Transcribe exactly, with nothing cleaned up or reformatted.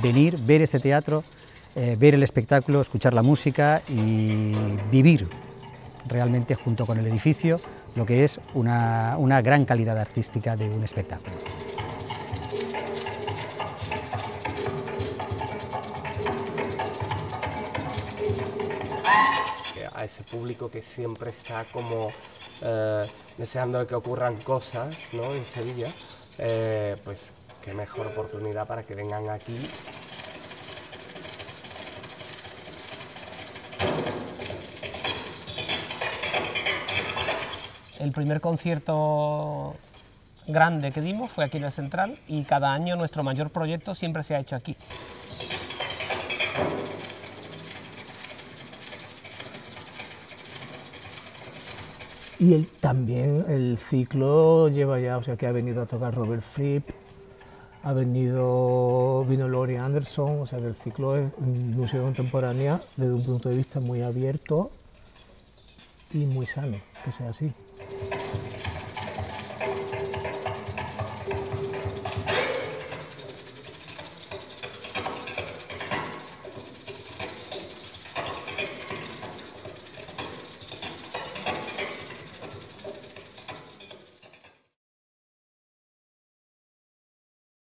venir, ver este teatro, eh, ver el espectáculo, escuchar la música y vivir realmente junto con el edificio lo que es una, una gran calidad artística de un espectáculo. A ese público que siempre está como eh, deseando que ocurran cosas, ¿no?, en Sevilla, eh, pues qué mejor oportunidad para que vengan aquí. El primer concierto grande que dimos fue aquí en el Central y cada año nuestro mayor proyecto siempre se ha hecho aquí. Y el, también el ciclo lleva ya, o sea que ha venido a tocar Robert Fripp, ha venido, vino Laurie Anderson, o sea que el ciclo es música contemporánea desde un punto de vista muy abierto y muy sano, que sea así.